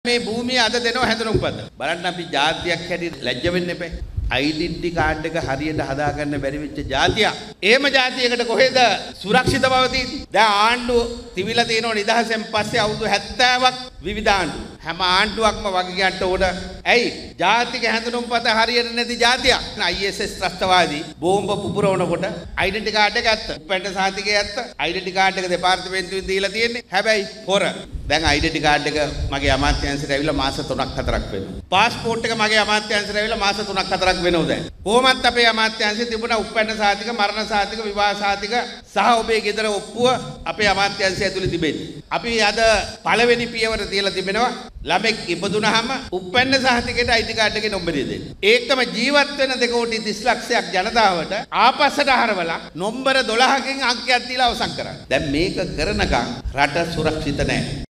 මේ භූමිය අද දෙනව හැඳුනුම්පත. බලන්න අපි ජාතියක් හැටියට ලැජ්ජ වෙන්න එපා. ඩෙන්ටිටි කාඩ් එක හරියට හදාගන්න බැරි වෙච්ච ජාතියක්. එහෙම ජාතියකට කොහෙද සුරක්ෂිත බව තියෙන්නේ? දැන් ආණ්ඩුව තිබිලා තියෙනවා නිදහසෙන් පස්සේ අවුරුදු 70ක් විවිධ ආණ්ඩු. හැම ආණ්ඩුවක්ම වගකීම් ඕන. ඇයි? ජාතික හැඳුනුම්පත හරියට නැති ජාතියක්. ISS ත්‍රස්තවාදී බෝම්බ පුපුරවනකොට ඩෙන්ටිටි කාඩ් එක ඇත්ත. උපැන්න සාතිකය ඇත්ත. ඩෙන්ටිටි කාඩ් එක දෙපාර්තමේන්තුවෙන් දීලා තියෙන්නේ. හැබැයි හොර. දැන් ඩෙන්ටිටි කාඩ් එක මගේ අමාත්‍යාංශයට ඇවිල්ලා මාස 3ක් 4ක් වෙනවා. පාස්පෝර්ට් එක මගේ අමාත්‍යාංශයට ඇවිල්ලා මාස 3ක් 4ක් වෙනවා දැන්. කොහොමත් අපේ අමාත්‍යාංශයේ තිබුණා උපැන්න සාතික, මරණ සාතික, විවාහ සාතික සහ ඔබේ ගෙදර ඔප්පුව අපේ අමාත්‍යාංශය ඇතුලේ තිබෙන්නේ. අපි අද පළවෙනි පියවර තියලා තිබෙනවා ළමෙක් ඉපදුනහම උපැන්න සාතිකයට ID කාඩ් එකේ නම්බරය දෙන්න. ඒකම ජීවත් වෙන 2 කෝටි 30 ලක්ෂයක් ජනතාවට ආපස්සට හරවලා නම්බර 12කින් අංකයක් දීලා අවසන් කරා. දැන් මේක කරනකම් රට සුරක්ෂිත නැහැ.